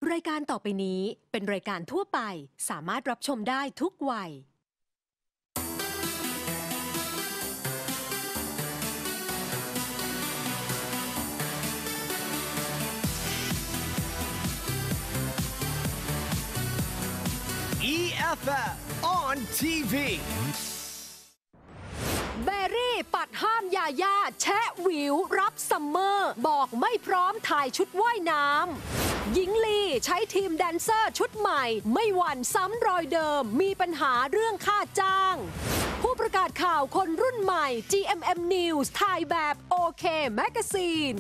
รายการต่อไปนี้เป็นรายการทั่วไปสามารถรับชมได้ทุกวัย EFF on TV เบรี่ปัดห้ามยาย่าแชะหวิวรับซัมเมอร์บอกไม่พร้อมถ่ายชุดว่ายน้ำหญิงลีใช้ทีมแดนเซอร์ชุดใหม่ไม่หวั่นซ้ำรอยเดิมมีปัญหาเรื่องค่าจ้างผู้ประกาศข่าวคนรุ่นใหม่ GMM News ถ่ายแบบโอเคแมกาซีน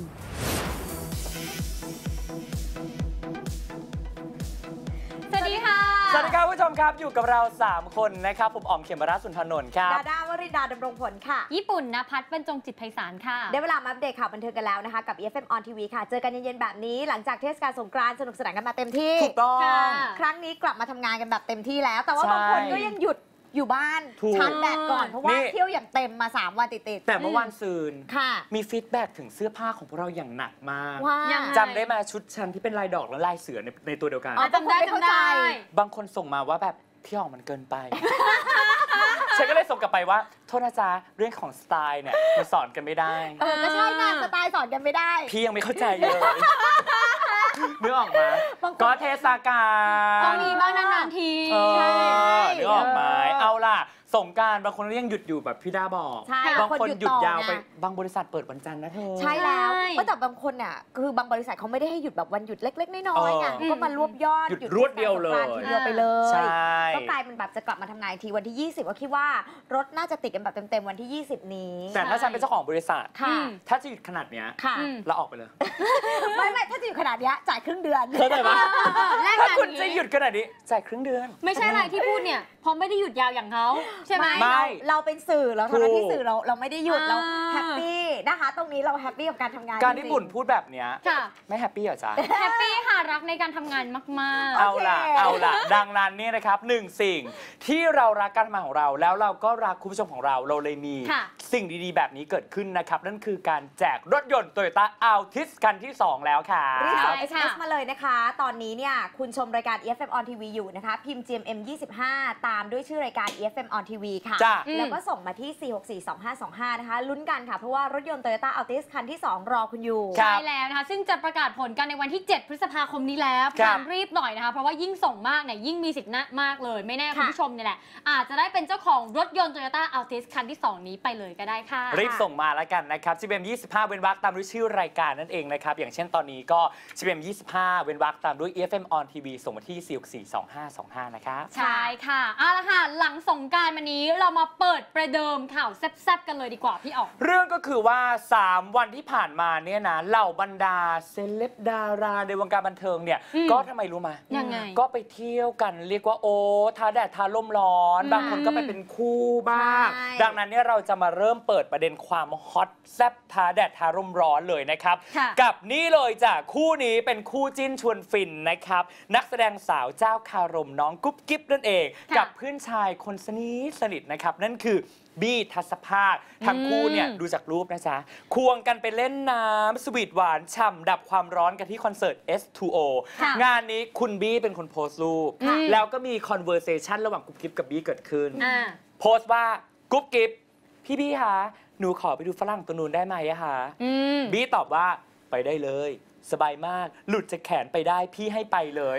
สวัสดีค่ะสวัสดีครับผู้ชมครับอยู่กับเรา3คนนะครับผมอ๋อมเขมรัตน์สุนทรนนท์ครับดาด้าวรินดาดำรงผลค่ะญี่ปุ่นณภัทรบรรจงจิตไพศาลค่ะได้เวลามาอัปเดตข่าวบันเทิงกันแล้วนะคะกับ EFF on TV ค่ะเจอกันเย็นๆแบบนี้หลังจากเทศกาลสงกรานต์สนุกสนานกันมาเต็มที่ถูกต้องครั้งนี้กลับมาทำงานกันแบบเต็มที่แล้วแต่ว่าบางคนก็ยังหยุดอยู่บ้านชาร์จแบตก่อนเพราะว่าเที่ยวอย่างเต็มมา3 วันติดๆแต่เมื่อวันซืนค่ะมีฟีดแบ็กถึงเสื้อผ้าของพวกเราอย่างหนักมากจำได้มาชุดฉันที่เป็นลายดอกและลายเสือในตัวเดียวกันจำได้บางคนส่งมาว่าแบบพี่อ๋องมันเกินไปฉันก็เลยส่งกลับไปว่าโทษนะจ๊ะเรื่องของสไตล์เนี่ยมันสอนกันไม่ได้ก็ใช่นะสไตล์สอนกันไม่ได้พี่ยังไม่เข้าใจเลยนึกออกมาก็เทศกาลต้องมีบ้างนานๆทีนึกออกมาเอาล่ะสงกรานต์บางคนยังหยุดอยู่แบบพี่ดาบอกบางคนหยุดยาวไปบางบริษัทเปิดวันจันทร์นะเธอใช่แล้วแต่บางคนน่ะคือบางบริษัทเขาไม่ได้ให้หยุดแบบวันหยุดเล็กๆน้อยๆไงเขาก็มารวบยอดหยุดรวดเดียวเลยทีเดียวไปเลยใช่ก็กลายเป็นแบบจะกลับมาทำงานทีวันที่20ก็คิดว่ารถน่าจะติดกันแบบเต็มๆวันที่20นี้แต่ถ้าฉันเป็นเจ้าของบริษัทถ้าจะหยุดขนาดเนี้ยเราออกไปเลยไม่ถ้าจะหยุดขนาดเนี้ยจ่ายครึ่งเดือนเข้าใจปะถ้าคุณจะหยุดขนาดนี้จ่ายครึ่งเดือนไม่ใช่อะไรที่พูดเนี่ยเพราะไม่ได้หยุดยาวอย่างเขาใช่ไหมเราเป็นสื่อเราทำหน้าที่สื่อเราไม่ได้หยุดเราแฮปปี้นะคะตรงนี้เราแฮปปี้กับการทำงานการที่บุญพูดแบบเนี้ยไม่แฮปปี้เหรอจ๊ะแฮปปี้ค่ะรักในการทำงานมากๆเอาล่ะดังนั้นนี่นะครับ1 สิ่งที่เรารักการทำงานของเราแล้วเราก็รักคุณผู้ชมของเราเลยมีสิ่งดีๆแบบนี้เกิดขึ้นนะครับนั่นคือการแจกรถยนต์ Toyota Altis คันที่2แล้วค่ะรีบส่ง SMS มาเลยนะคะตอนนี้เนี่ยคุณชมรายการ EFF on TV อยู่นะคะพิมพ์ GMM 25ตามด้วยชื่อรายการ EFF on TV ค่ะแล้วก็ส่งมาที่4642525นะคะลุ้นกันค่ะเพราะว่ารถยนต์ Toyota Altis คันที่2รอคุณอยู่ใช่แล้วนะคะซึ่งจะประกาศผลกันในวันที่7 พฤษภาคมนี้แล้วรีบหน่อยนะคะเพราะว่ายิ่งส่งมากเนี่ยยิ่งมีสิทธิ์มากเลยไม่แน่คุณผู้ชมเนี่ยแหละอาจจะได้เป็นเจ้าของรถยนต์ Toyota Altis คันที่2นี้ไปเลยก็ได้ค่ะรีบส่งมาแล้วกันนะครับ GMM 25เว้นวรรคตามด้วยชื่อรายการนั่นเองนะครับอย่างเช่นตอนนี้ก็ GMM 25เว้นวรรคตามด้วย EFF on TV ส่งมาที่4642525นะครับใช่ค่ะเอาละค่ะหลังสงกรานต์วันนี้เรามาเปิดประเดิมข่าวแซ่บๆกันเลยดีกว่าพี่อ๋องเรื่องก็คือว่า3 วันที่ผ่านมาเนี่ยนะเหล่าบรรดาเซเลบดาราในวงการบันเทิงเนี่ยก็ทำไมรู้ไหมยังไงก็ไปเที่ยวกันเรียกว่าโอ้ท้าแดดท้าลมร้อนบางคนก็ไปเป็นคู่บ้างดังนั้นเนี่ยเราจะมาเริ่มเปิดประเด็นความฮอตแซ่บท้าแดดท้าลมร้อนเลยนะครับกับนี่เลยจ้ะคู่นี้เป็นคู่จิ้นชวนฟินนะครับนักแสดงสาวเจ้าคารมน้องกุ๊บกิ๊บนั่นเองกับเพื่อนชายคนสนิทนะครับนั่นคือบี้ทัศภาคทั้งคู่เนี่ยดูจากรูปนะจ๊ะควงกันไปเล่นน้ำสวีทหวานฉ่ำดับความร้อนกันที่คอนเสิร์ต S2O งานนี้คุณบี้เป็นคนโพสต์รูปแล้วก็มี conversation ระหว่างกุ๊บกิ๊บกับบี้เกิดขึ้นโพสต์ว่ากุ๊บกิ๊บพี่บี้คะหนูขอไปดูฝรั่งตัวนู้นได้ไหมอะคะบี้ตอบว่าไปได้เลยสบายมากหลุดจากแขนไปได้พี่ให้ไปเลย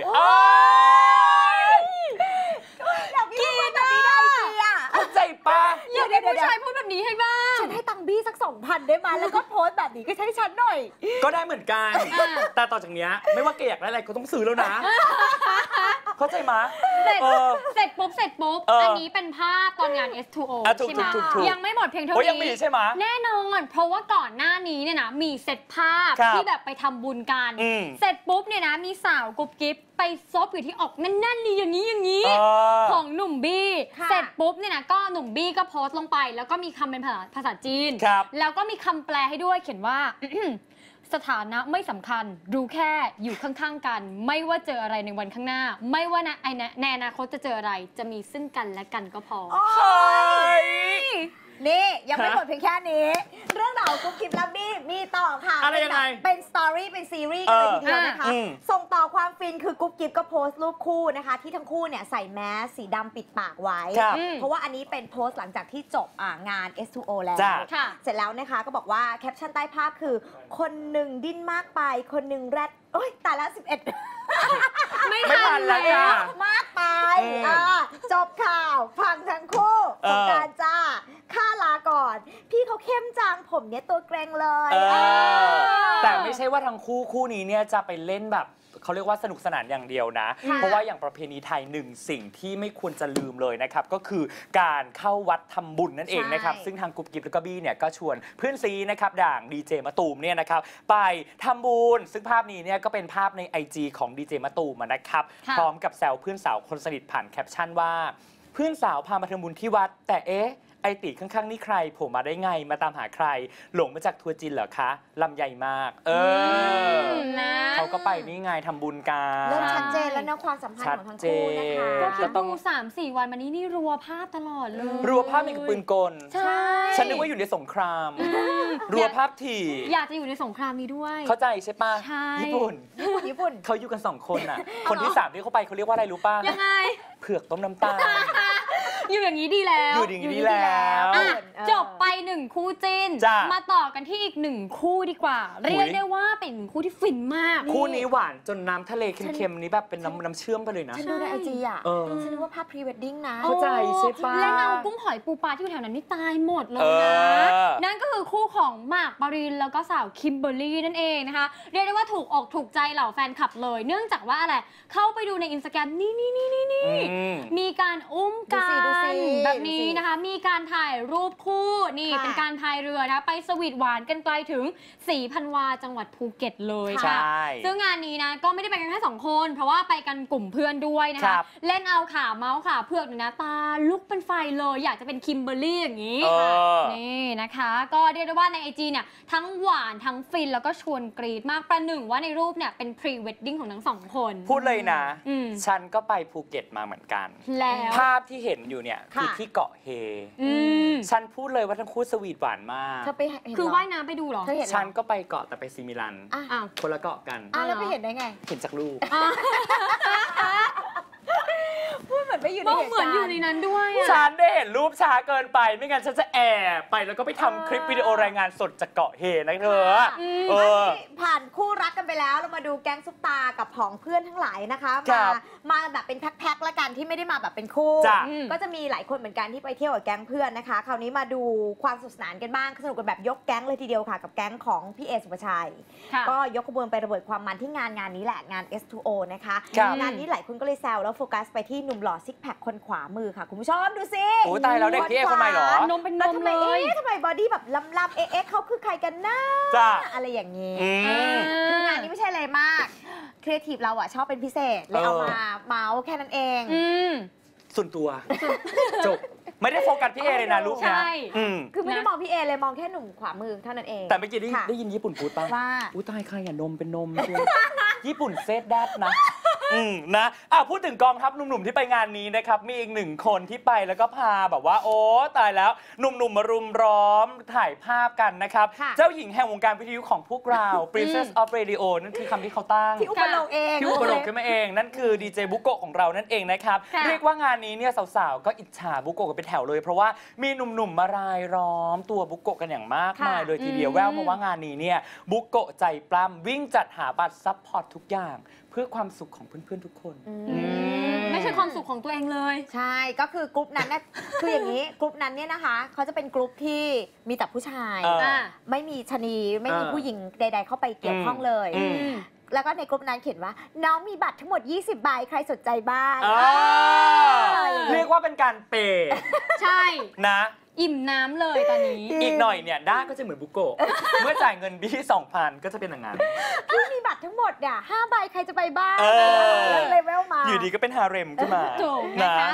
เข้าใจปะอยากให้ผู้ชายพูดแบบนี้ให้บ้างฉันให้ตังค์บี้สัก 2,000 ได้ไหมแล้วก็โพสต์แบบนี้ก็ใช้ฉันหน่อยก็ได้เหมือนกันแต่ต่อจากนี้ไม่ว่าแกอยากได้อะไรก็ต้องซื้อแล้วนะเข้าใจมั้ยเสร็จปุ๊บอันนี้เป็นภาพตอนงาน S2O ใช่ไหมยังไม่หมดเพียงเท่านี้ยังมีใช่ไหมแน่นอนเพราะว่าก่อนหน้านี้เนี่ยนะมีเซตภาพที่แบบไปทำบุญกันเสร็จปุ๊บเนี่ยนะมีสาวกุ๊บกิ๊บไปซบอยู่ที่อกแน่นๆนี่อย่างนี้ของหนุ่มบี้เสร็จปุ๊บเนี่ยนะก็หนุ่มบี้ก็โพสต์ลงไปแล้วก็มีคำเป็นภาษาจีนแล้วก็มีคำแปลให้ด้วยเขียนว่า สถานะไม่สำคัญรู้แค่อยู่ข้างๆกันไม่ว่าเจออะไรในวันข้างหน้าไม่ว่าในอนาคตจะเจออะไรจะมีซึ่งกันและกันก็พอนี่ยังไม่หมดเพียงแค่นี้ เรื่องราวกุ๊บกิ๊บลับบี้มีต่อค่ะอะไรยังไงเป็นสตอรี่เป็นซีรีส์กันเลยทีเดียวนะคะส่งต่อความฟินคือกุ๊บกิ๊บก็โพสต์รูปคู่นะคะ ที่ทั้งคู่เนี่ยใส่แมสสีดำปิดปากไว้ เพราะว่าอันนี้เป็นโพสต์หลังจากที่จบงาน S2O แล้วเสร็จแล้วนะคะก็บอกว่าแคปชั่นใต้ภาพคือคนหนึ่งดิ้นมากไปคนหนึ่งแรดโอ๊ยตายละ11 ไม่ทันแล้วมากไปจบข่าวพังทั้งคู่สงการจ้าค่าลาก่อนพี่เขาเข้มจังผมเนี่ยตัวเกรงเลยแต่ไม่ใช่ว่าทั้งคู่นี้เนี่ยจะไปเล่นแบบเขาเรียกว่าสนุกสนานอย่างเดียวนะเพราะว่าอย่างประเพณีไทยหนึ่งสิ่งที่ไม่ควรจะลืมเลยนะครับก็คือการเข้าวัดทำบุญนั่นเองนะครับซึ่งทางกุ๊บกิ๊บและก็บี้เนี่ยก็ชวนเพื่อนซีนะครับด่างดีเจมะตูมเนี่ยนะครับไปทำบุญซึ่งภาพนี้เนี่ยก็เป็นภาพใน IG ของดีเจมะตูมนะครับพร้อมกับแซวเพื่อนสาวคนสนิทผ่านแคปชั่นว่าเพื่อนสาวพามาทำบุญที่วัดแต่ไอติข้างๆนี่ใครผมมาได้ไงมาตามหาใครหลงมาจากทัวร์จีนเหรอคะลำใหญ่มากเขาก็ไปนี่ไงทำบุญกันเริ่มชัดเจนแล้วนะความสัมพันธ์ของทั้งคู่นะคะก็คิดดู3-4 วันมานี้นี่รัวภาพตลอดเลยรัวภาพมีกับปืนกลใช่ฉันนึกว่าอยู่ในสงครามรัวภาพถี่อยากจะอยู่ในสงครามนี้ด้วยเข้าใจใช่ปะญี่ปุ่นเขาอยู่กัน2 คนน่ะคนที่3ที่เขาไปเขาเรียกว่าอะไรรู้ป่ะยังไงเผือกต้มน้ำตาลอยู่อย่างนี้ดีแล้วอยู่อย่างนี้แล้วจบไป1คู่จิ้นมาต่อกันที่อีก1คู่ดีกว่าเรียกได้ว่าเป็นคู่ที่ฟินมากคู่นี้หวานจนน้ำทะเลเค็มๆนี้แบบเป็นน้ำเชื่อมไปเลยนะฉันดูในIGฉันนึกว่าภาพพรีเวดดิ้งนะเข้าใจใช่ปะเล่นเอากุ้งหอยปูปลาที่อยู่แถวนั้นนี่ตายหมดเลยนะนั่นก็คือคู่ของหมากปรินแล้วก็สาวคิมเบอร์รี่นั่นเองนะคะเรียกได้ว่าถูกอกถูกใจเหล่าแฟนคลับเลยเนื่องจากว่าอะไรเข้าไปดูในอินสตาแกรมนี่มีการอุ้มกันแบบนี้นะคะมีการถ่ายรูปคู่นี่เป็นการพายเรือนะไปสวีทหวานกันไกลถึง4,000 วาจังหวัดภูเก็ตเลยค่ะซึ่งงานนี้นะก็ไม่ได้ไปกันแค่2 คนเพราะว่าไปกันกลุ่มเพื่อนด้วยนะคะเล่นเอาขาเมาส์ขาเผือกนะตาลุกเป็นไฟเลยอยากจะเป็นคิมเบอร์รี่อย่างนี้นี่นะคะก็เรียกได้ว่าใน IG เนี่ยทั้งหวานทั้งฟินแล้วก็ชวนกรี๊ดมากประหนึ่งว่าในรูปเนี่ยเป็นพรีเวดดิ้งของทั้ง2 คนพูดเลยนะฉันก็ไปภูเก็ตมาเหมือนกันแล้วภาพที่เห็นอยู่เนี่ยคือที่เกาะเฮฉันพูดเลยว่าทั้งคู่สวีทหวานมากคือว่ายน้ำไปดูหรอฉันก็ไปเกาะแต่ไปซิมิลันคนละเกาะกันแล้วไปเห็นได้ไงเห็นจากรูปพูดเหมือนไม่อยู่ในเหตุการณ์เหมือนอยู่ในนั้นด้วยฉันได้เห็นรูปช้าเกินไปไม่งั้นฉันจะแอบไปแล้วก็ไปทำคลิปวิดีโอรายงานสดจากเกาะเฮนะเธอผ่านคู่รักกันไปแล้วเรามาดูแก๊งซุปตากับผองเพื่อนทั้งหลายนะคะมาแบบเป็นแพ็คๆละกันที่ไม่ได้มาแบบเป็นคู่ก็จะมีหลายคนเหมือนกันที่ไปเที่ยวกับแก๊งเพื่อนนะคะคราวนี้มาดูความสนุกสนานกันบ้างสนุกกันแบบยกแก๊งเลยทีเดียวค่ะกับแก๊งของพี่เอสุภชัยก็ยกขบวนไประเบิดความมันที่งานนี้แหละงาน S2O นะคะงานนี้หลายคนก็เลยแซวแล้วโฟกัสไปที่หนุ่มหล่อซิกแพคคนขวามือค่ะคุณผู้ชมดูสิโอ้ตายแล้วเด็กพี่เอคนใหม่หรอนมเป็นนมเลยทำไมบอดี้แบบลำเขาคือใครกันนะอะไรอย่างนี้คืองานนี้ไม่ใช่อะไรมากครีเอทีฟเราอะชอบเป็นพิเศษเลยเอามาเมาส์แค่นั้นเองส่วนตัวจบไม่ได้โฟกัสพี่เอเลยนะลูกนะคือไม่ได้มองพี่เอเลยมองแค่หนุ่มขวามือเท่านั้นเองแต่เมื่อกี้ได้ยินญี่ปุ่นพูดป่ะว่าอุ้ยตายใครอะนมเป็นนมญี่ปุ่นเซตแดดนะนะพูดถึงกองทัพหนุ่มๆที่ไปงานนี้นะครับมีอีก1 คนที่ไปแล้วก็พาแบบว่าโอ้ตายแล้วหนุ่มๆมารุมล้อมถ่ายภาพกันนะครับเจ้าหญิงแห่งวงการวิทยุของพวกเรา Princess of Radio นั่นคือคำที่เขาตั้งที่อุปโลกเองที่อุปโลกขึ้นมาเองนั่นคือดีเจบุโกะของเรานั่นเองนะครับเรียกว่างานนี้เนี่ยสาวๆก็อิจฉาบุโกะกันเป็นแถวเลยเพราะว่ามีหนุ่มๆมารายล้อมตัวบุโกะกันอย่างมากมายเลยทีเดียวแววมาว่างานนี้เนี่ยบุโกะใจปล้ำวิ่งจัดหาบัตรซัพพอร์ตทุกอย่างเพื่อความสุขของเพื่อนๆทุกคนไม่ใช่ความสุขของตัวเองเลยใช่ก็คือกลุ่มนั้นนะคืออย่างนี้กลุ่มนั้นเนี่ยนะคะเขาจะเป็นกลุ่มที่มีแต่ผู้ชายไม่มีชนีไม่มีผู้หญิงใดๆเข้าไปเกี่ยวข้องเลยแล้วก็ในกลุ่มนั้นเขียนว่าน้องมีบัตรทั้งหมด20 ใบใครสนใจบ้างเรียกว่าเป็นการเปย์ใช่นะอิ่มน้ำเลยตอนนี้อีกหน่อยเนี่ยด้าก็จะเหมือนบุโกะเมื่อจ่ายเงินบี้ 2,000 ก็จะเป็นอย่างนั้นพี่มีบัตรทั้งหมดเนี่ย5 ใบใครจะไปบ้างแล้วเลเวลมาอยู่ดีก็เป็นฮาเร็มขึ้นมาถูกนะคะ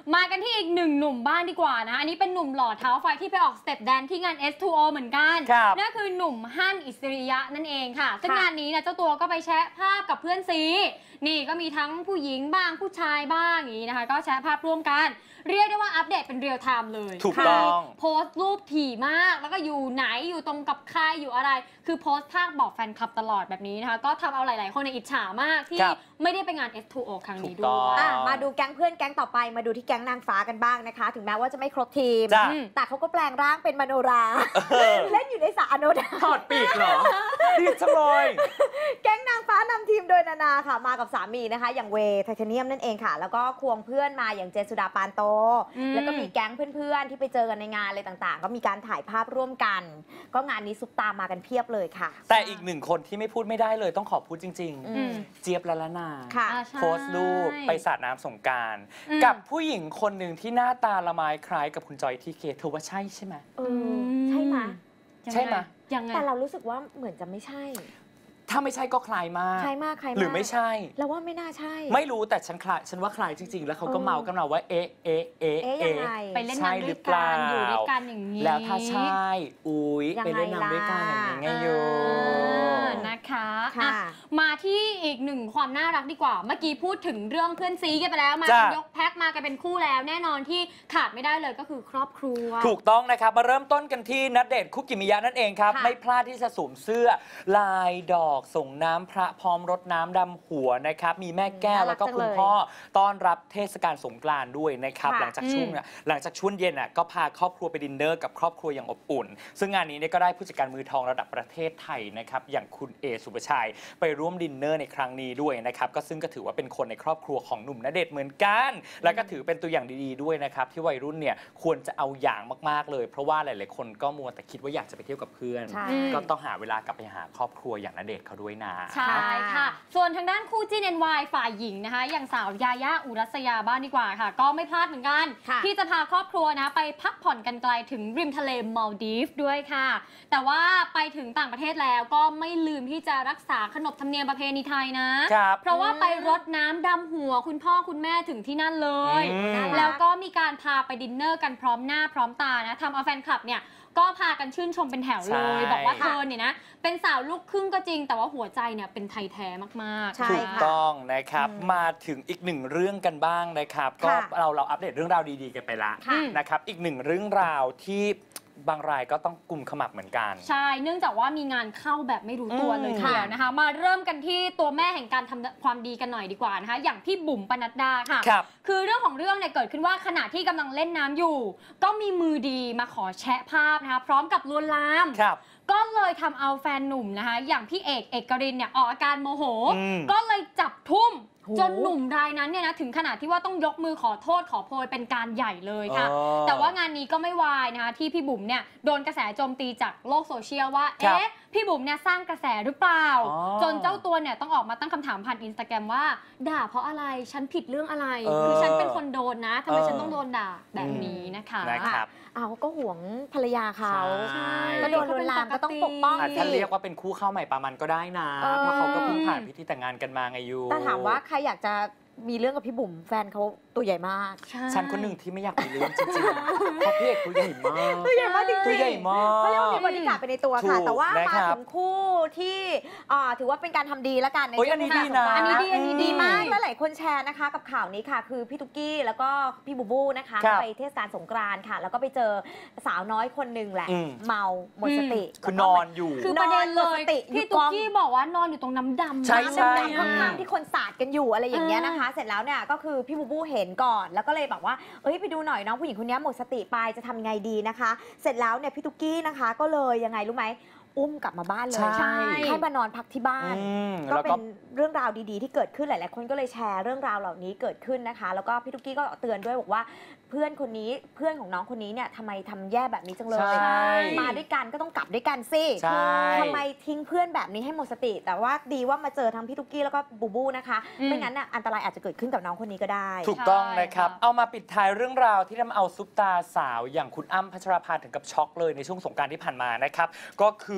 มากันที่อีกหนึ่งหนุ่มบ้านดีกว่านะอันนี้เป็นหนุ่มหล่อเท้าไฟที่ไปออกสเต็ปแดนที่งาน S2O เหมือนกันนั่นคือหนุ่มฮั่นอิสริยะนั่นเองค่ะซึ่งงานนี้นะเจ้าตัวก็ไปแชะภาพกับเพื่อนซีนี่ก็มีทั้งผู้หญิงบ้างผู้ชายบ้างอย่างนี้นะคะก็แชะภาพร่วมกันเรียกได้ว่าอัปเดตเป็นเรียลไทม์เลยถูกต้องโพสต์รูปถี่มากแล้วก็อยู่ไหนอยู่ตรงกับใครอยู่อะไรคือโพสต์ภาพบอกแฟนคลับตลอดแบบนี้นะคะก็ทำเอาหลายๆคนในอิจฉามากที่ไม่ได้ไปงาน S2O ครั้งนี้ด้วยมาดูแก๊งเพื่อนแก๊งต่อไปมาดูที่แก๊งนางฟ้ากันบ้างนะคะถึงแม้ว่าจะไม่ครบทีมแต่เขาก็แปลงร่างเป็นมโนราเล่นอยู่ในสระอโนดาถอดปีกเหรอดีจังเลยแก๊งนางฟ้านำทีมโดยนานาค่ะมากับสามีนะคะอย่างเวย์ไทเทเนียมนั่นเองค่ะแล้วก็ควงเพื่อนมาอย่างเจนสุดาปานโตแล้วก็มีแก๊งเพื่อนๆที่ไปเจอกันในงานอะไรต่างๆก็มีการถ่ายภาพร่วมกันก็งานนี้ซุปตามากันเพียบเลยค่ะแต่อีกหนึ่งคนที่ไม่พูดไม่ได้เลยต้องขอพูดจริงๆเจี๊ยบละละนาโพสต์รูปไปสาดน้ำสงกรานต์กับผู้หญิงคนหนึ่งที่หน้าตาละไมคล้ายกับคุณจอยทีเคเธอว่าใช่ใช่ไหมใช่ไหมใช่ไหมแต่เรารู้สึกว่าเหมือนจะไม่ใช่ถ้าไม่ใช่ก็คล้ายมากหรือไม่ใช่แล้วว่าไม่น่าใช่ไม่รู้แต่ฉันว่าคล้ายจริงๆแล้วเขาก็เมากันมาว่าไปเล่นน้ำด้วยกันอยู่ด้วยกันอย่างนี้แล้วถ้าใช่ไปเล่นน้ำด้วยกันอย่างนี้อยู่นะคะมาที่อีกหนึ่งความน่ารักดีกว่าเมื่อกี้พูดถึงเรื่องเพื่อนซีกันไปแล้วมายกแพ็คมากันเป็นคู่แล้วแน่นอนที่ขาดไม่ได้เลยก็คือครอบครัวถูกต้องนะครับมาเริ่มต้นกันที่ณเดชน์คุกิมิยะนั่นเองครับไม่พลาดที่จะสวมเสื้อลายดอกส่งน้ำพระพร้อมรดน้ำดำหัวนะครับมีแม่แก้วแล้วก็คุณพ่อต้อนรับเทศกาลสงกรานต์ด้วยนะครับหลังจากช่วงเย็นก็พาครอบครัวไปดินเนอร์กับครอบครัวอย่างอบอุ่นซึ่งงานนี้ก็ได้ผู้จัดการมือทองระดับประเทศไทยนะครับอย่างคุณเอสุภชัยไปร่วมดินเนอร์ในครั้งนี้ด้วยนะครับก็ซึ่งก็ถือว่าเป็นคนในครอบครัวของหนุ่มณเดชน์เหมือนกันและก็ถือเป็นตัวอย่างดีๆด้วยนะครับที่วัยรุ่นเนี่ยควรจะเอาอย่างมากๆเลยเพราะว่าหลายๆคนก็มัวแต่คิดว่าอยากจะไปเที่ยวกับเพื่อนก็ต้องหาเวลากลับไปหาครอบครัวอย่างณเดชน์เขาด้วยนะใช่ค่ะส่วนทางด้านคู่จิ้น NY ฝ่ายหญิงนะคะอย่างสาวยาย่าอุรัสยาบ้านดีกว่าค่ะก็ไม่พลาดเหมือนกันที่จะพาครอบครัวนะไปพักผ่อนกันไกลถึงริมทะเลมัลดีฟด้วยค่ะแต่ว่าไปถึงต่างประเทศแล้วก็ไม่ลืมที่จะรักษาขนบธรรมเนียมประเพณีไทยนะเพราะว่าไปรดน้ำดำหัวคุณพ่อคุณแม่ถึงที่นั่นเลยแล้วก็มีการพาไปดินเนอร์กันพร้อมหน้าพร้อมตานะทำเอาแฟนคลับเนี่ยก็พากันชื่นชมเป็นแถวเลยบอกว่าเธอเนี่ยนะเป็นสาวลูกครึ่งก็จริงแต่ว่าหัวใจเนี่ยเป็นไทยแท้มากๆถูกต้องนะครับมาถึงอีกหนึ่งเรื่องกันบ้างนะครับก็เราอัปเดตเรื่องราวดีๆกันไปละนะครับอีกหนึ่งเรื่องราวที่บางรายก็ต้องกุมขมับเหมือนกันใช่เนื่องจากว่ามีงานเข้าแบบไม่รู้ตัวเลยทีเดียวนะคะมาเริ่มกันที่ตัวแม่แห่งการทำความดีกันหน่อยดีกว่านะคะอย่างพี่บุ๋มปนัดดาค่ะคือเรื่องของเรื่องเนี่ยเกิดขึ้นว่าขณะที่กำลังเล่นน้ำอยู่ก็มีมือดีมาขอแชะภาพนะคะพร้อมกับลวนลามก็เลยทำเอาแฟนหนุ่มนะคะอย่างพี่เอกรินเนี่ยออกอาการโมโหก็เลยจับทุ่มจนหนุ่มรายนั้นเนี่ยนะถึงขนาดที่ว่าต้องยกมือขอโทษขอโพยเป็นการใหญ่เลยค่ะแต่ว่างานนี้ก็ไม่วายนะคะที่พี่บุ๋มเนี่ยโดนกระแสโจมตีจากโลกโซเชียลว่าพี่บุ๋มเนี่ยสร้างกระแสหรือเปล่าจนเจ้าตัวเนี่ยต้องออกมาตั้งคำถามผ่าน Instagram ว่าด่าเพราะอะไรฉันผิดเรื่องอะไรคือฉันเป็นคนโดนนะทำไมฉันต้องโดนด่าแบบนี้นะคะเอาก็ห่วงภรรยาเขาก็โดนลวนลามก็ต้องปกป้องถ้าเรียกว่าเป็นคู่เข้าใหม่ปามันก็ได้นะเพราะเขาก็เพิ่งผ่านพิธีแต่งงานกันมาไงยูแต่ถามว่าใครอยากจะมีเรื่องกับพี่บุ๋มแฟนเขาตัวใหญ่มากฉันคนหนึ่งที่ไม่อยากมีเรื่องจริงๆเพราะพี่เอกตัวใหญ่มากตัวใหญ่มากจริงๆตัวใหญ่มากเขาเรียกว่ามีบริการไปในตัวค่ะแต่ว่ามาถึงคู่ที่ถือว่าเป็นการทำดีแล้วกันในช่วงนี้นะอันนี้ดีมากและหลายคนแชร์นะคะกับข่าวนี้ค่ะคือพี่ตุ๊กกี้แล้วก็พี่บูบูนะคะไปเทศกาลสงกรานต์ค่ะแล้วก็ไปเจอสาวน้อยคนหนึ่งแหละเมาหมดสติคือนอนอยู่คือประเด็นเลยพี่ตุ๊กกี้บอกว่านอนอยู่ตรงน้ำดำน้ำดำข้างๆที่คนสาดกันอยู่อะไรอย่างเงี้ยนะคะเสร็จแล้วเนี่ยก็คือพี่บูบูเห็นก่อนแล้วก็เลยบอกว่าไปดูหน่อยน้องผู้หญิงคนนี้หมดสติไปจะทำไงดีนะคะเสร็จแล้วเนี่ยพี่ตุ๊กกี้นะคะก็เลยยังไงรู้ไหมอุ้มกลับมาบ้านเลยให้มานอนพักที่บ้านก็เป็นเรื่องราวดีๆที่เกิดขึ้นหลายๆคนก็เลยแชร์เรื่องราวเหล่านี้เกิดขึ้นนะคะแล้วก็พี่ตุ๊กกี้ก็เตือนด้วยบอกว่าเพื่อนของน้องคนนี้เนี่ยทำไมทำแย่แบบนี้จังเลยมาด้วยกันก็ต้องกลับด้วยกันสิทำไมทิ้งเพื่อนแบบนี้ให้หมดสติแต่ว่าดีว่ามาเจอทั้งพี่ตุ๊กกี้แล้วก็บูบูนะคะไม่งั้นอันตรายอาจจะเกิดขึ้นกับน้องคนนี้ก็ได้ถูกต้องนะครับเอามาปิดท้ายเรื่องราวที่ทำเอาซุปตาสาวอย่างคุณอ้ำพัชราภาถึงกับช็อกเลยในช่วงสงกรานต์ที่ผ่านมานะครับก็คือ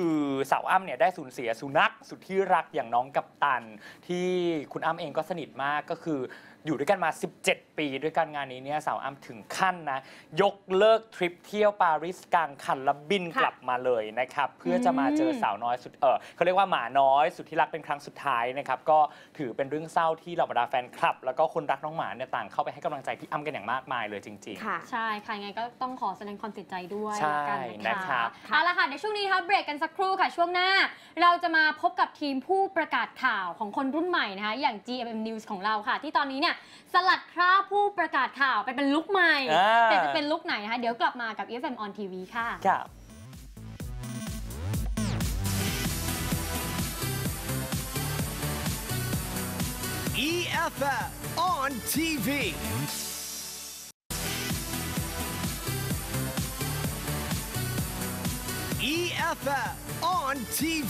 คือสาวอ้ำเนี่ยได้สูญเสียสุนัขสุดที่รักอย่างน้องกัปตันที่คุณอ้ำเองก็สนิทมากก็คืออยู่ด้วยกันมา17 ปีด้วยกันงานนี้เนี่ยสาวอ้ำถึงขั้นนะยกเลิกทริปเที่ยวปารีสกลางคันแล้วบินกลับมาเลยนะครับเพื่อจะมาเจอสาวน้อยสุดเขาเรียกว่าหมาน้อยสุดที่รักเป็นครั้งสุดท้ายนะครับก็ถือเป็นเรื่องเศร้าที่เหล่าบรรดาแฟนคลับแล้วก็คนรักน้องหมาเนี่ยต่างเข้าไปให้กำลังใจพี่อ้ำกันอย่างมากมายเลยจริงๆใช่ค่ะยังไงก็ต้องขอแสดงความเสียใจด้วยใช่กันนะครัคะบเอาละค่ะในช่วงนี้ครับเบรกกันสักครู่ค่ะช่วงหน้าเราจะมาพบกับทีมผู้ประกาศข่าวของคนรุ่นใหม่นะคะอย่าง GMM News ของเราค่ะที่ตอนนี้เนี่ยสลัดคราบผู้ประกาศข่าวไปเป็นลุคใหม่แต่จะเป็นลุคไหนนะคะเดี๋ยวกลับมากับ EFM on TV ค่ะครับ EFF on TV. EFF on TV.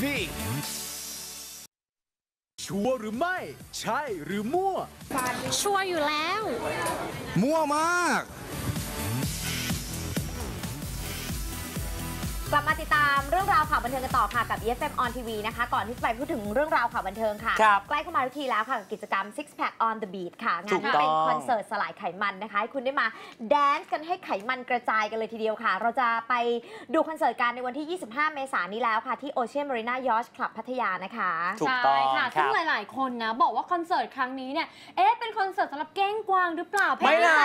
ชัวร์หรือไม่ใช่หรือมั่วชัวร์อยู่แล้วมั่วมากกลับมาติดตามเรื่องราวข่าวบันเทิงกันต่อค่ะกับ EFM on TV นะคะก่อนที่จะไปพูดถึงเรื่องราวข่าวบันเทิงค่ะใกล้เข้ามาทุกทีแล้วค่ะกับกิจกรรม Six Pack on the Beat ค่ะงานนี้เป็นคอนเสิร์ตสลายไขมันนะคะให้คุณได้มาแดนซ์กันให้ไขมันกระจายกันเลยทีเดียวค่ะเราจะไปดูคอนเสิร์ตกันในวันที่ 25 เมษายนนี้แล้วค่ะที่ Ocean Marina Yacht Club พัทยานะคะถูกต้องค่ะซึ่งหลายๆคนนะบอกว่าคอนเสิร์ตครั้งนี้เนี่ยเป็นคอนเสิร์ตสำหรับเก้งกวางหรือเปล่าไม่นะ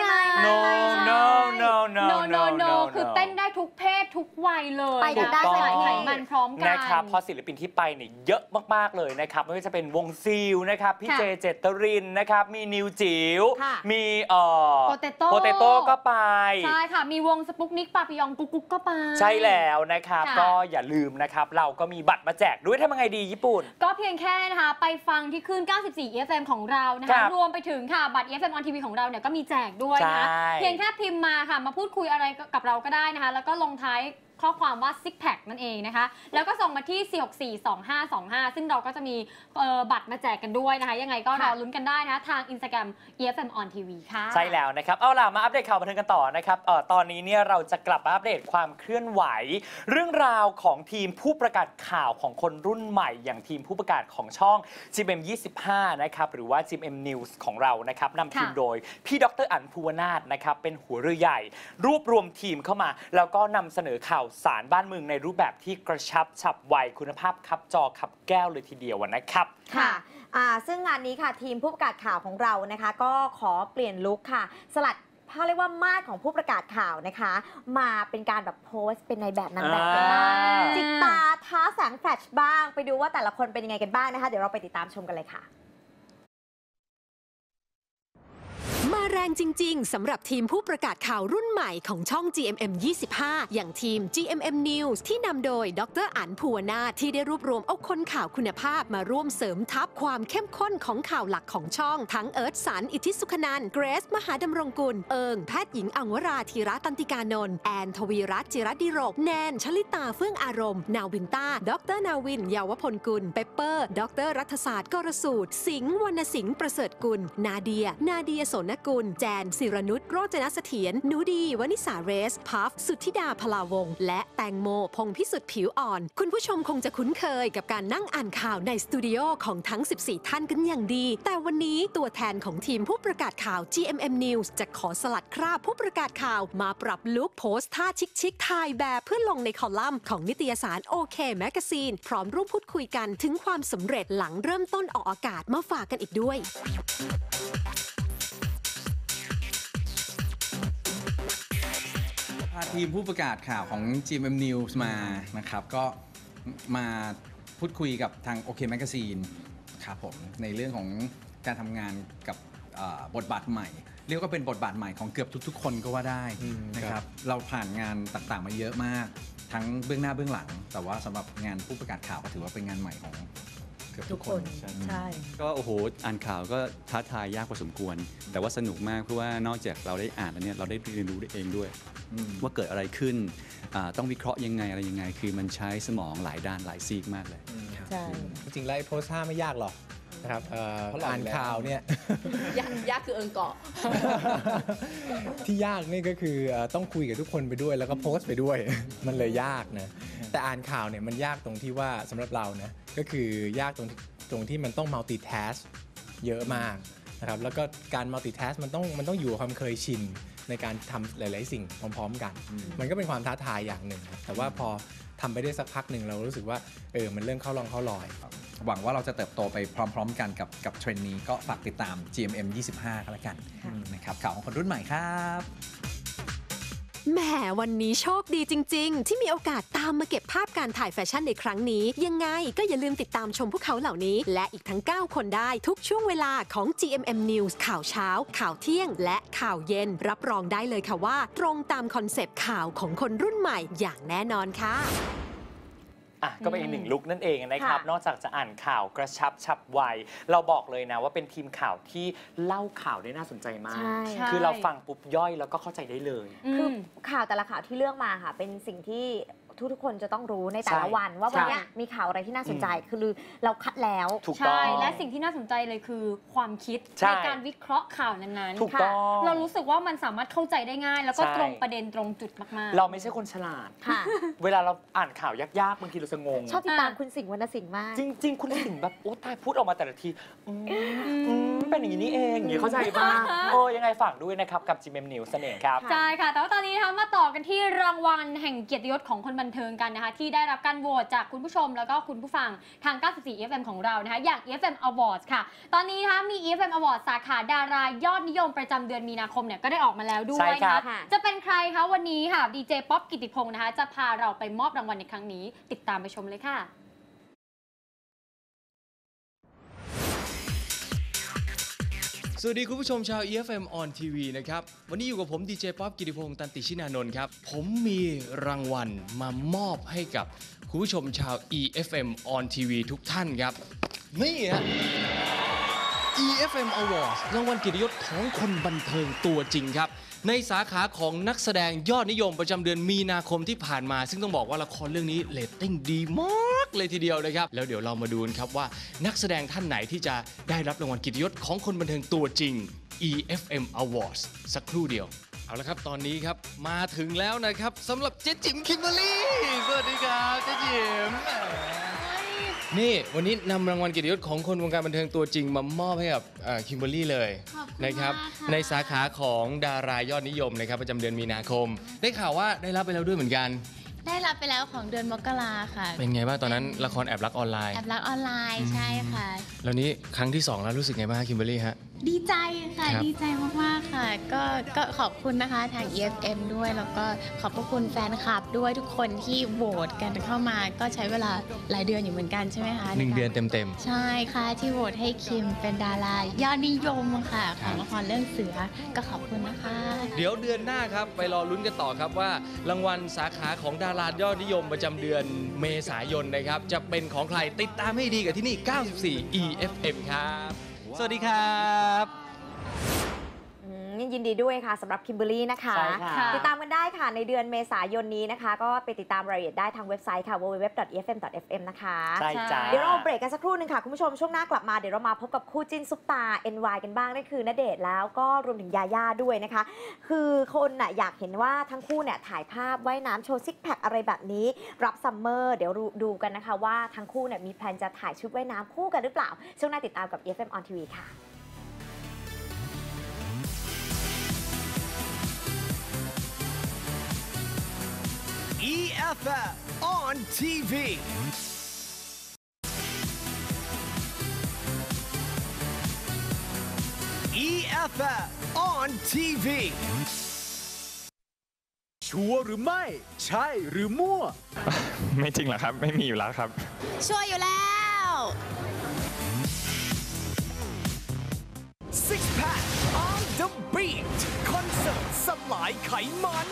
no คือเต้นได้ทุกเพศทุกวัยเลยไปได้สลายไขมันพร้อมกันนะครับเพราะศิลปินที่ไปเนี่ยเยอะมากๆเลยนะครับไม่ว่าจะเป็นวงซิลนะครับพี่เจเจตรินนะครับมีนิวจิ๋วมีโปเตโต้ก็ไปใช่ค่ะมีวงสปุกนิกปาปิยองกุ๊กก็ไปใช่แล้วนะครับก็อย่าลืมนะครับเราก็มีบัตรมาแจกด้วยทำยังไงดีญี่ปุ่นก็เพียงแค่นะคะไปฟังที่คลื่น94 EFM ของเรานะคะรวมไปถึงค่ะบัตร EFM on TV ของเราเนี่ยก็มีแจกด้วยนะเพียงแค่พิมพ์มาค่ะมาพูดคุยอะไรกับเราก็ได้นะคะแล้วก็ลงท้ายข้อความว่า Six Pack นั่นเองนะคะแล้วก็ส่งมาที่ 4642525 ซึ่งเราก็จะมีบัตรมาแจกกันด้วยนะคะยังไงก็รอลุ้นกันได้นะคะทาง Instagram EFM on TV ค่ะใช่แล้วนะครับเอาล่ะมาอัปเดตข่าวบันเทิงกันต่อนะครับตอนนี้เนี่ยเราจะกลับมาอัปเดตความเคลื่อนไหวเรื่องราวของทีมผู้ประกาศข่าวของคนรุ่นใหม่อย่างทีมผู้ประกาศของช่อง GMM 25นะครับหรือว่า GMM News ของเรานะครับนำทีมโดยพี่ดร.อั๋นภูวนาถนะครับเป็นหัวเรือใหญ่รวบรวมทีมเข้ามาแล้วก็นำเสนอข่าวสารบ้านเมืองในรูปแบบที่กระชับฉับไวคุณภาพคับจอคับแก้วเลยทีเดียวนะครับค่ะซึ่งงานนี้ค่ะทีมผู้ประกาศข่าวของเรานะคะก็ขอเปลี่ยนลุคค่ะสลัดเขาเรียกว่ามาดของผู้ประกาศข่าวนะคะมาเป็นการแบบโพสเป็นในแบบนางแบบกันบ้างจิกตาท้าแสงแฟลชบ้างไปดูว่าแต่ละคนเป็นยังไงกันบ้างนะคะเดี๋ยวเราไปติดตามชมกันเลยค่ะมาแรงจริงๆสำหรับทีมผู้ประกาศข่าวรุ่นใหม่ของช่อง GMM 25 อย่างทีม GMM News ที่นำโดยดร.อั๋นภูวนาถที่ได้รวบรวมเอาคนข่าวคุณภาพมาร่วมเสริมทัพความเข้มข้นของข่าวหลักของช่องทั้งเอิร์ธสันอิทธิสุขนันท์เกรซมหาดำรงกุลแพทย์หญิงอังวราธีระตันติกานนท์แอนทวีรัตน์จิรดิโรกแนนชลิตาเฟื่องอารมณ์นาวินต้าดร.นาวินเยาวพลกุลเปปเปอร์ดร.รัฐศาสตร์กรสูตรสิงห์วรรณสิงห์ประเสริฐกุลนาเดียโสนกุลแจนศิรนุชโรจนเสถียรหนูดีวนิสาเรสพัฟสุทธิดาพลาวงศ์และแตงโมพงพิสุทธิ์ผิวอ่อนคุณผู้ชมคงจะคุ้นเคยกับการนั่งอ่านข่าวในสตูดิโอของทั้ง14ท่านกันอย่างดีแต่วันนี้ตัวแทนของทีมผู้ประกาศข่าว GMM News จะขอสลัดคราบผู้ประกาศข่าวมาปรับลุคโพสท่าชิคๆถ่ายแบบเพื่อลงในคอลัมน์ของนิตยสารโอเคแมกซีนพร้อมร่วมพูดคุยกันถึงความสำเร็จหลังเริ่มต้นออกอากาศมาฝากกันอีกด้วยทีมผู้ประกาศข่าวของ GMM News มานะครับก็มาพูดคุยกับทางโอเคแมกซีนครับผมในเรื่องของการทำงานกับบทบาทใหม่เรียกว่าเป็นบทบาทใหม่ของเกือบทุกๆคนก็ว่าได้นะครับเราผ่านงานต่างๆมาเยอะมากทั้งเบื้องหน้าเบื้องหลังแต่ว่าสำหรับงานผู้ประกาศข่าวก็ถือว่าเป็นงานใหม่ของเกือบทุกคนใช่ก็โอ้โหอ่านข่าวก็ท้าทายยากพอสมควรแต่ว่าสนุกมากเพราะว่านอกจากเราได้อ่านแล้วเนี่ยเราได้เรียนรู้เองด้วยว่าเกิดอะไรขึ้นต้องวิเคราะห์ยังไงอะไรยังไงคือมันใช้สมองหลายด้านหลายซีกมากเลยใช่จริงๆแล้วโพสท่าไม่ยากหรอกนะครับอ่านข่าวเนี่ยยากคือเอิงเกาะที่ยากนี่ก็คือต้องคุยกับทุกคนไปด้วยแล้วก็โพสต์ไปด้วย มันเลยยากนะแต่อ่านข่าวเนี่ยมันยากตรงที่ว่าสำหรับเรานะก็คือยากตรงที่มันต้อง multitask เยอะมากนะครับแล้วก็การ multitask มันต้องอยู่กับความเคยชินในการทำหลายๆสิ่งพร้อมๆกันมันก็เป็นความท้าทายอย่างหนึ่งแต่ว่าพอทำไปได้สักพักหนึ่งเรารู้สึกว่ามันเริ่มเข้าลอยหวังว่าเราจะเติบโตไปพร้อมๆกันกับเทรนด์นี้ก็ฝากติดตาม GMM 25ก็แล้วกันนะครับข่าวของคนรุ่นใหม่ครับแหมวันนี้โชคดีจริงๆที่มีโอกาสตามมาเก็บภาพการถ่ายแฟชั่นในครั้งนี้ยังไงก็อย่าลืมติดตามชมพวกเขาเหล่านี้และอีกทั้ง9คนได้ทุกช่วงเวลาของ GMM News ข่าวเช้าข่าวเที่ยงและข่าวเย็นรับรองได้เลยค่ะว่าตรงตามคอนเซปต์ข่าวของคนรุ่นใหม่อย่างแน่นอนค่ะก็เป็นอีกหนึ่งลุคนั่นเองนะครับนอกจากจะอ่านข่าวกระชับฉับไวเราบอกเลยนะว่าเป็นทีมข่าวที่เล่าข่าวได้น่าสนใจมากคือเราฟังปุ๊บย่อยแล้วก็เข้าใจได้เลยคือข่าวแต่ละข่าวที่เลือกมาค่ะเป็นสิ่งที่ทุกคนจะต้องรู้ในแต่ละวันว่าวันนี้มีข่าวอะไรที่น่าสนใจคือเราคัดแล้วใช่และสิ่งที่น่าสนใจเลยคือความคิดในการวิเคราะห์ข่าวนั้นๆถูกต้องเรารู้สึกว่ามันสามารถเข้าใจได้ง่ายแล้วก็ตรงประเด็นตรงจุดมากๆเราไม่ใช่คนฉลาดเวลาเราอ่านข่าวยากๆบางทีเราจะงงชอบติดตามคุณสิงห์วรรณสิงห์มากจริงๆคุณสิงห์แบบโอ้ตายพูดออกมาแต่ละทีเป็นอย่างนี้เองอย่างนี้เข้าใจป่ะยังไงฝากด้วยนะครับกับ GMM News เองครับใช่ค่ะแต่ว่าตอนนี้นะคะมาต่อกันที่รางวัลแห่งเกียรติยศของคนบันเทิงกันนะคะที่ได้รับการโหวตจากคุณผู้ชมแล้วก็คุณผู้ฟังทาง 94 FM ของเรานะคะอย่าง EFM Awards ค่ะตอนนี้นะคะมี EFM Awards สาขาดารายอดนิยมประจำเดือนมีนาคมเนี่ยก็ได้ออกมาแล้วด้วยนะคะจะเป็นใครคะวันนี้ค่ะดีเจป๊อปกิติพงษ์นะคะจะพาเราไปมอบรางวัลในครั้งนี้ติดตามไปชมเลยค่ะสวัสดีคุณผู้ชมชาว EFM on TV นะครับวันนี้อยู่กับผมดีเจป๊อปกิติพงษ์ตันติชินานนท์ครับผมมีรางวัลมามอบให้กับคุณผู้ชมชาว EFM on TV ทุกท่านครับนี่ฮะ EFM Awards รางวัลเกียรติยศของคนบันเทิงตัวจริงครับในสาขาของนักแสดงยอดนิยมประจำเดือนมีนาคมที่ผ่านมาซึ่งต้องบอกว่าละครเรื่องนี้เรตติ้งดีมากเลยทีเดียวนะครับแล้วเดี๋ยวเรามาดูกันครับว่านักแสดงท่านไหนที่จะได้รับรางวัลเกียรติยศของคนบันเทิงตัวจริง EFM Awards สักครู่เดียวเอาละครับตอนนี้ครับมาถึงแล้วนะครับสำหรับเจ๊จิ๋มคิมเบอร์รี่สวัสดีครับเจ๊จิ๋มนี่วันนี้นำรางวัลเกียรติยศของคนวงการบันเทิงตัวจริงมามอบให้กับคิมเบอร์รี่เลยนะครับในสาขาของดารายอดนิยมนะครับประจำเดือนมีนาคมได้ข่าวว่าได้รับไปแล้วด้วยเหมือนกันได้รับไปแล้วของเดือนมกราค่ะเป็นไงบ้างตอนนั้นละครแอบรักออนไลน์แอบรักออนไลน์ใช่ค่ะแล้วนี้ครั้งที่2แล้วรู้สึกไงบ้างคิมเบอร์รี่ฮะดีใจค่ะดีใจมากๆค่ะก็ขอบคุณนะคะทาง EFM ด้วยแล้วก็ขอบพระคุณแฟนคลับด้วยทุกคนที่โหวตกันเข้ามาก็ใช้เวลาหลายเดือนอยู่เหมือนกันใช่ไหมคะ 1 เดือนเต็มๆใช่ค่ะที่โหวตให้คิมเป็นดารายอดนิยมค่ะของละครเรื่องเสือก็ขอบคุณนะคะเดี๋ยวเดือนหน้าครับไปรอลุ้นกันต่อครับว่ารางวัลสาขาของดารายอดนิยมประจำเดือนเมษายนนะครับจะเป็นของใครติดตามให้ดีกับที่นี่94 EFM ครับสวัสดีครับยินดีด้วยค่ะสำหรับคิมเบอร์รี่นะคะติดตามกันได้ค่ะในเดือนเมษายนนี้นะคะก็ไปติดตามรายละเอียดได้ทางเว็บไซต์ค่ะ www.efm.fm นะคะเดี๋ยวเราเบรกกันสักครู่นึงค่ะคุณผู้ชมช่วงหน้ากลับมาเดี๋ยวเรามาพบกับคู่จิ้นซุปตา NY กันบ้างนั่นคือณเดชน์แล้วก็รวมถึงยาย่าด้วยนะคะคือคนน่ะอยากเห็นว่าทั้งคู่เนี่ยถ่ายภาพว่ายน้ำโชว์ซิกแพคอะไรแบบนี้รับซัมเมอร์เดี๋ยวดูกันนะคะว่าทั้งคู่เนี่ยมีแพลนจะถ่ายชุดว่ายน้ำคู่กันหรือเปล่าช่วงหน้าติดตามกับ EFM on TV ค่ะ EFM on TV. EFM on TV. ชัวร์หรือไม่ใช่หรือมั่วไม่จริงหรอครับไม่มีอยู่แล้วครับชัวร์อยู่แล้ว Six Pack on the Beat คอนเสิร์ตสลายไขมัน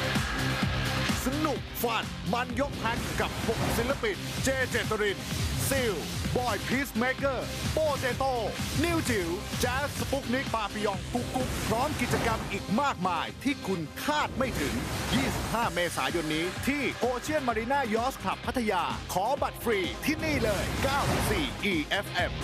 สนุกฟันมันยกแพ็กกับ6ศิลปินเจเจตรินเซซิลบอยพีซเมเกอร์โปเตโต้นิวจิ๋วแจ๊สสปุกนิกปาปิยองกุ๊กกุ๊กพร้อมกิจกรรมอีกมากมายที่คุณคาดไม่ถึง 25 เมษายนนี้ที่โอเชียนมารีนายอสคลับพัทยาขอบัตรฟรีที่นี่เลย94 EFM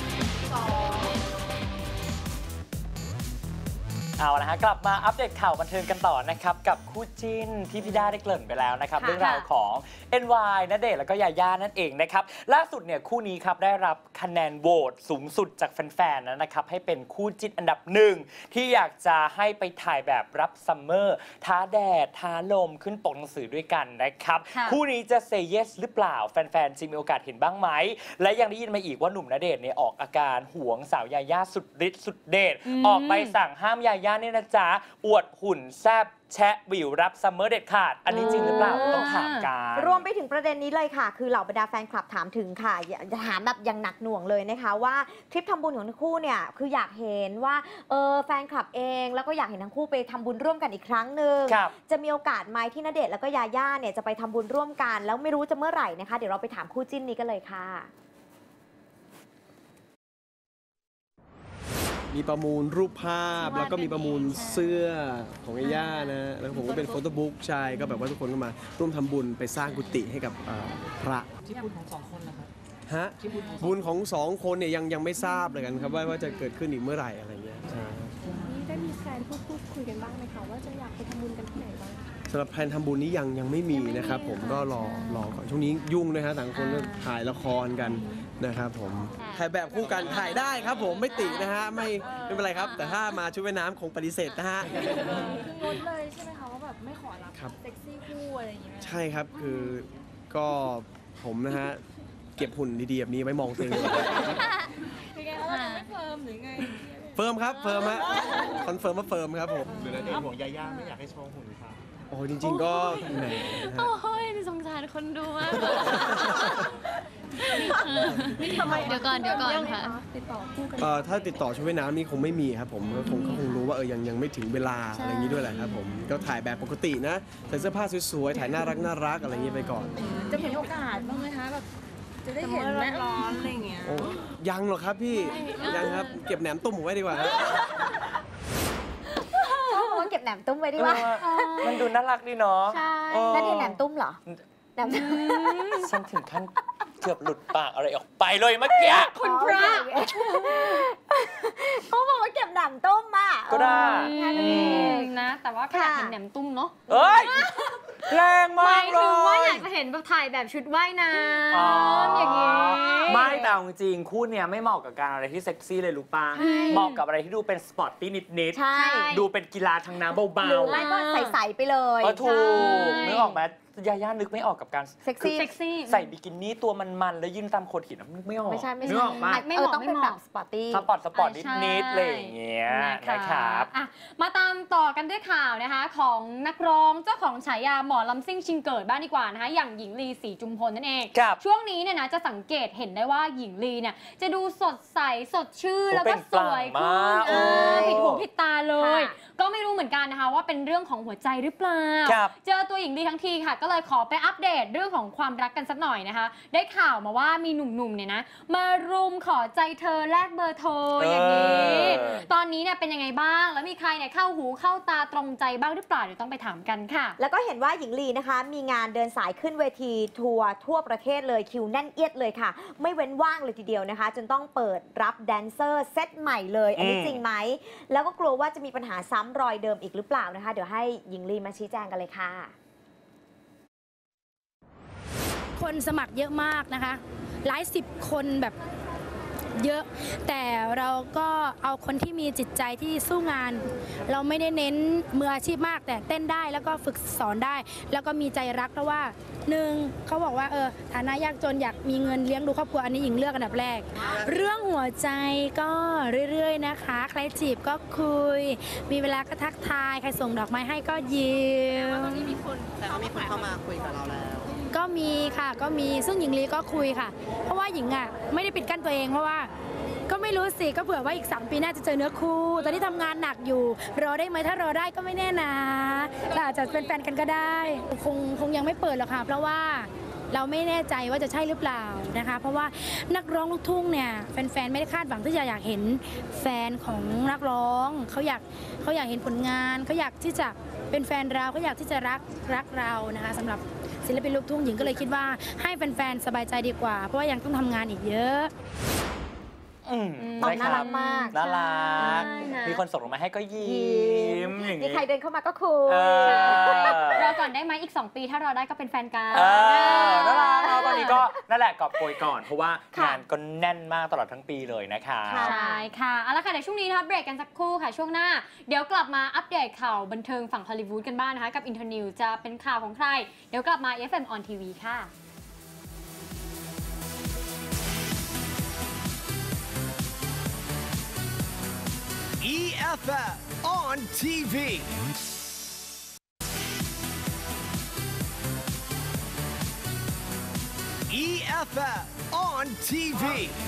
เอาละฮะกลับมาอัปเดตข่าวบันเทิงกันต่อนะครับกับคู่จิ้นที่พี่ด้าได้เกริ่นไปแล้วนะครับเรื่องราวของ NY ณเดชน์แล้วก็ยาย่านั่นเองนะครับล่าสุดเนี่ยคู่นี้ครับได้รับคะแนนโหวตสูงสุดจากแฟนๆนะครับให้เป็นคู่จิ้นอันดับหนึ่งที่อยากจะให้ไปถ่ายแบบรับซัมเมอร์ท้าแดดท้าลมขึ้นปกหนังสือด้วยกันนะครับคู่นี้จะเซย์เยสหรือเปล่าแฟนๆจะมีโอกาสเห็นบ้างไหมและยังได้ยินมาอีกว่าหนุ่มณเดชน์เนี่ยออกอาการหวงสาวยาย่าสุดฤทธิ์สุดเดชออกใบสั่งห้ามยาย่าเนี่ยนะจ๊ะอวดหุ่นแซ่บแชะวิวรับซัมเมอร์เด็ดขาดอันนี้จริงหรือเปล่าต้องถามกันรวมไปถึงประเด็นนี้เลยค่ะคือเหล่าบรรดาแฟนคลับถามถึงค่ะถามแบบอย่างหนักหน่วงเลยนะคะว่าทริปทำบุญของทั้งคู่เนี่ยคืออยากเห็นว่าแฟนคลับเองแล้วก็อยากเห็นทั้งคู่ไปทำบุญร่วมกันอีกครั้งหนึ่งจะมีโอกาสไหมที่ณเดชน์แล้วก็ยาย่าเนี่ยจะไปทำบุญร่วมกันแล้วไม่รู้จะเมื่อไหร่นะคะเดี๋ยวเราไปถามคู่จิ้นนี้กันเลยค่ะมีประมูลรูปภาพแล้วก็มีประมูลเสื้อของย่านะแล้วผมก็เป็นโฟโต้บุ๊กใช่ก็แบบว่าทุกคนก็มาร่วมทำบุญไปสร้างกุฏิให้กับพระที่บุญของ2 คนนะครับฮะบุญของ2 คนเนี่ยยังไม่ทราบเลยกันครับว่าจะเกิดขึ้นอีกเมื่อไหร่อะไรเงี้ยใช่ได้มีแฟนพูดคุยกันบ้างไหมคะว่าจะอยากไปทำบุญกันที่ไหนบ้างสำหรับแพลนทำบุญนี้ยังไม่มีนะครับผมก็รอก่อนช่วงนี้ยุ่งนะฮะต่างคนก็ถ่ายละครกันนะครับผมถ่ายแบบคู่กันถ่ายได้ครับผมไม่ตินะฮะไม่เป็นไรครับแต่ถ้ามาชุดว่ายน้ำคงปฏิเสธนะฮะงดเลยใช่ไหมคะว่าแบบไม่ขอรับเซ็กซี่คู่อะไรอย่างเงี้ยใช่ครับคือก็ผมนะฮะเก็บหุ่นดีๆแบบนี้ไว้มองตัวเองคือไงว่าจะไม่เฟิร์มหรือไงเฟิร์มครับเฟิร์มฮะคอนเฟิร์มว่าเฟิร์มครับผมหรือนั่นเองห่วงยาย่าไม่อยากให้โชว์หุ่นค่ะโอ้จริงๆก็แหมโอ้ยสงสารคนดูมากเดี๋ยวก่อนค่ะติดต่อคู่กันถ้าติดต่อชุดว่ายน้ำนี่คงไม่มีครับผมก็คงรู้ว่ายังไม่ถึงเวลาอะไรอย่างนี้ด้วยแหละครับผมก็ถ่ายแบบปกตินะใส่เสื้อผ้าสวยๆถ่ายน่ารักอะไรอย่างนี้ไปก่อนจะเห็นโอกาสบ้างไหมคะแบบจะได้เห็นแม่ร้อนอะไรอย่างเงี้ยยังหรอกครับพี่ยังครับเก็บแหนมตุ้มผมไว้ดีกว่าเก็บแหนมตุ้มไว้ดีกว่ามันดูน่ารักดีเนาะใช่แล้วนี่แหนมตุ้มเหรอแหนมตุ้มฉันถึงขั้นเกือบหลุดปากอะไรออกไปเลยเมื่อกี้คุณพระเขาบอกว่าเก็บแหนมตุ้มอ่ะก็ได้นะแต่ว่าอยากเห็นแหนมตุ้มเนาะเอ้ยแรงมากเลยหมายถึงว่าอยากจะเห็นแบบถ่ายแบบชุดว่ายน้ำอย่างงี้ไม่แต่จริงๆคู่เนี้ยไม่เหมาะกับการอะไรที่เซ็กซี่เลยรู้ป่ะเหมาะกับอะไรที่ดูเป็นสปอร์ตตี้นิดๆดูเป็นกีฬาทางน้ำเบาๆหรือไม่ก็ใสๆไปเลยถูกนึกออกไหมยาย่านึกไม่ออกกับการเซ็กซี่ใส่บิกินี่ตัวมันๆแล้วยืนตามโขดหินไม่ออกไม่ใช่นึกออกมาต้องเป็นแบบสปอร์ตตี้สปอร์ตนิดๆอะไรอย่างเงี้ยนะครับมาตามต่อกันด้วยข่าวนะคะของนักร้องเจ้าของฉายาหมอลำซิ่งชิงเกิดบ้านดีกว่านะคะอย่างหญิงลีศรีจุมพลนั่นเองช่วงนี้เนี่ยนะจะสังเกตเห็นได้ว่าหญิงลีเนี่ยจะดูสดใสสดชื่นแล้วก็สวยขึ้นผิดหูผิดตาเลยก็ไม่รู้เหมือนกันนะคะว่าเป็นเรื่องของหัวใจหรือเปล่าเจอตัวหญิงลีทั้งทีค่ะก็เลยขอไปอัปเดตเรื่องของความรักกันสักหน่อยนะคะได้ข่าวมาว่ามีหนุ่มๆเนี่ยนะมารุมขอใจเธอแลกเบอร์โทรอย่างนี้ตอนนี้เนี่ยเป็นยังไงบ้างแล้วมีใครเนี่ยเข้าหูเข้าตาตรงใจบ้างหรือเปล่าเดี๋ยวต้องไปถามกันค่ะแล้วก็เห็นว่าหญิงลีนะคะมีงานเดินสายขึ้นเวทีทัวร์ทั่วประเทศเลยคิวแน่นเอียดเลยค่ะไม่เว้นว่างเลยทีเดียวนะคะจนต้องเปิดรับแดนเซอร์เซตใหม่เลยอันนี้จริงไหมแล้วก็กลัวว่าจะมีปัญหาซ้ำรอยเดิมอีกหรือเปล่านะคะเดี๋ยวให้หญิงลีมาชี้แจงกันเลยค่ะคนสมัครเยอะมากนะคะหลายสิบคนแบบเยอะแต่เราก็เอาคนที่มีจิตใจที่สู้งานเราไม่ได้เน้นมืออาชีพมากแต่เต้นได้แล้วก็ฝึกสอนได้แล้วก็มีใจรักเพราะว่าหนึ่งเขาบอกว่าฐานะยากจนอยากมีเงินเลี้ยงดูครอบครัวอันนี้หญิงเลือกอันดับแรกเรื่องหัวใจก็เรื่อยๆนะคะใครจีบก็คุยมีเวลาก็ทักทายใครส่งดอกไม้ให้ก็ยิ้มตอนนี้มีคนเข้ามาคุยกับเราแล้วก็มีค่ะก็มีซึ่งหญิงลีก็คุยค่ะเพราะว่าหญิงอ่ะไม่ได้ปิดกั้นตัวเองเพราะว่าก็ไม่รู้สิก็เผื่อว่าอีก3 ปีหน้าจะเจอเนื้อคู่ตอนนี้ทำงานหนักอยู่รอได้ไหมถ้ารอได้ก็ไม่แน่นะแต่อาจจะเป็นแฟนกันก็ได้คงยังไม่เปิดหรอกค่ะเพราะว่าเราไม่แน่ใจว่าจะใช่หรือเปล่านะคะเพราะว่านักร้องลูกทุ่งเนี่ยแฟนๆไม่ได้คาดหวังที่จะอยากเห็นแฟนของนักร้องเขาอยากเห็นผลงานเขาอยากที่จะเป็นแฟนเราเขาอยากที่จะรักเรานะคะสำหรับศิลปินลูกทุ่งหญิงก็เลยคิดว่าให้แฟนๆสบายใจดีกว่าเพราะว่ายังต้องทำงานอีกเยอะน่ารักมากน่ารักมีคนส่งมาให้ก็ยิ้มอย่างนี้มีใครเดินเข้ามาก็คุยรอก่อนได้ไหมอีก2 ปีถ้ารอได้ก็เป็นแฟนกันน่ารักตอนนี้ก็นั่นแหละกอบโกยก่อนเพราะว่างานก็แน่นมากตลอดทั้งปีเลยนะคะใช่ค่ะเอาละค่ะเดี๋ยวช่วงนี้นะคะเบรกกันสักครู่ค่ะช่วงหน้าเดี๋ยวกลับมาอัปเดตข่าวบันเทิงฝั่งฮอลลีวูดกันบ้างนะคะกับ Internews จะเป็นข่าวของใครเดี๋ยวกลับมา FM on TV ค่ะ EFF on TV. EFF on TV.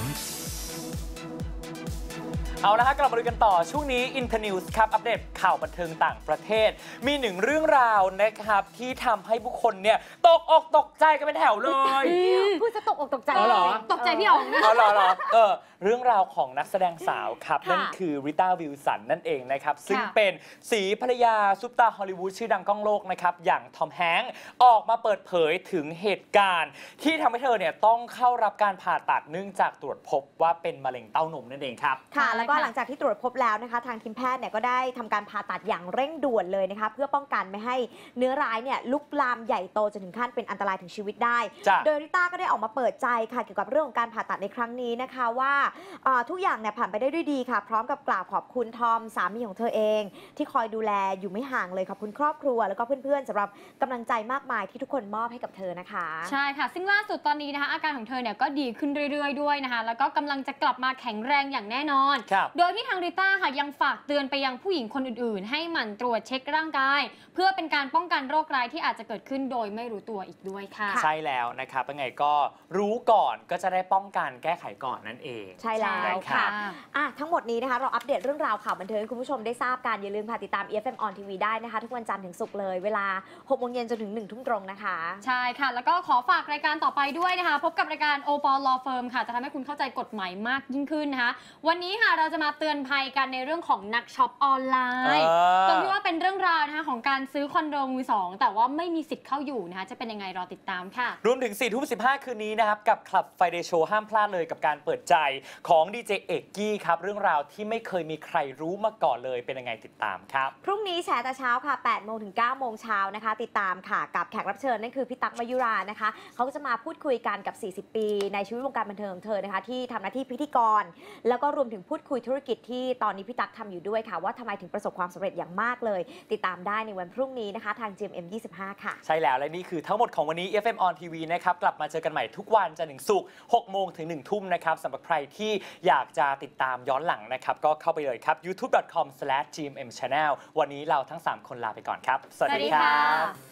เอาละครับกลับมาดูกันต่อช่วงนี้ Internews ครับอัปเดตข่าวบันเทิงต่างประเทศมีหนึ่งเรื่องราวนะครับที่ทำให้บุคคลเนี่ยตกอกตกใจกันเป็นแถวเลยพูดจะตกอกตกใจตกใจพี่อ๋องเหรอเรื่องราวของนักแสดงสาวครับนั่นคือริต้าวิลสันนั่นเองนะครับซึ่งเป็นศรีภรรยาซุปตาร์ฮอลลีวูดชื่อดังก้องโลกนะครับอย่างทอมแฮงค์ออกมาเปิดเผยถึงเหตุการณ์ที่ทำให้เธอเนี่ยต้องเข้ารับการผ่าตัดเนื่องจากตรวจพบว่าเป็นมะเร็งเต้านมนั่นเองครับค่ะแล้วก็หลังจากที่ตรวจพบแล้วนะคะทางทีมแพทย์เนี่ยก็ได้ทำการผ่าตัดอย่างเร่งด่วนเลยนะคะเพื่อป้องกันไม่ให้เนื้อร้ายเนี่ยลุกลามใหญ่โตจนถึงขั้นเป็นอันตรายถึงชีวิตได้โดยริต้าก็ได้ออกมาเปิดใจค่ะเกี่ยวกับเรื่องของการผ่าตัดในครั้งนี้นะคะว่าทุกอย่างเนี่ยผ่านไปได้ด้วยดีค่ะพร้อมกับกล่าวขอบคุณทอมสามีของเธอเองที่คอยดูแลอยู่ไม่ห่างเลยขอบคุณครอบครัวแล้วก็เพื่อนๆสำหรับกำลังใจมากมายที่ทุกคนมอบให้กับเธอนะคะใช่ค่ะซึ่งล่าสุดตอนนี้นะคะอาการของเธอเนี่ยก็ดีขึ้นเรื่อยๆด้วยนะคะแล้วก็กำลังจะกลับมาแข็งแรงอย่างแน่นอนโดยที่ทางริต้าค่ะยังฝากเตือนไปยังผู้หญิงคนอื่นๆให้หมั่นตรวจเช็คร่างกายเพื่อเป็นการป้องกันโรคร้ายที่อาจจะเกิดขึ้นโดยไม่รู้ตัวอีกด้วยค่ะใช่แล้วนะครับยังไงก็รู้ก่อนก็จะได้ป้องกันแก้ไขก่อนนั่นเองใช่แล้วค่ะทั้งหมดนี้นะคะเราอัปเดตเรื่องราวข่าวบันเทิงให้คุณผู้ชมได้ทราบกันอย่าลืมค่ะติดตาม EFM on TV ได้นะคะทุกวันจันทร์ถึงศุกร์เลยเวลา 6 โมงเย็นจนถึง 1 ทุ่มตรงนะคะใช่ค่ะแล้วก็ขอฝากรายการต่อไปด้วยนะคะพบกับรายการ OPOL Law Firm ค่ะจะทำให้คุณเข้าใจกฎหมายมากยิ่งขึ้นนะคะวันนี้ค่ะเราจะมาเตือนภัยกันในเรื่องของนักช็อปออนไลน์ตรงที่ว่าเป็นเรื่องราวนะคะของการซื้อคอนโดมือสองแต่ว่าไม่มีสิทธิ์เข้าอยู่นะคะจะเป็นยังไงรอติดตามค่ะรวมถึง 4:15 คืนนี้นะครับกับ Club Friday Show ห้ามพลาดเลยกับการเปิดใจของดีเจเอกกี้ครับเรื่องราวที่ไม่เคยมีใครรู้มาก่อนเลยเป็นยังไงติดตามครับพรุ่งนี้แฉแต่เช้าค่ะ 8 โมงถึง 9 โมงเช้านะคะติดตามค่ะกับแขกรับเชิญนั่นคือพี่ตั๊กมยุรานะคะเขาก็จะมาพูดคุยกันกับ 40 ปีในชีวิตวงการบันเทิงของเธอนะคะที่ทำหน้าที่พิธีกรแล้วก็รวมถึงพูดคุยธุรกิจที่ตอนนี้พี่ตั๊กทำอยู่ด้วยค่ะว่าทำไมถึงประสบความสำเร็จอย่างมากเลยติดตามได้ในวันพรุ่งนี้นะคะทาง GMM 25 ค่ะใช่แล้วและนี่คือทั้งหมดของวันนี้ FM on TV นะครับกลับมาเจอกันใหม่ทุกวันจันทร์ถึงศุกร์ 6 โมงถึง 1 ทุ่มนะครับสำหรับใครที่อยากจะติดตามย้อนหลังนะครับก็เข้าไปเลยครับ youtube.com/gmmchannel วันนี้เราทั้ง3คนลาไปก่อนครับสวัสดีครับ